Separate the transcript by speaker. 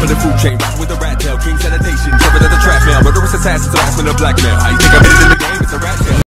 Speaker 1: of the food chain, rockin' with the rat tail, king sanitation, covered at the trash mail, murderous assassins, harassment of blackmail. How you think I'm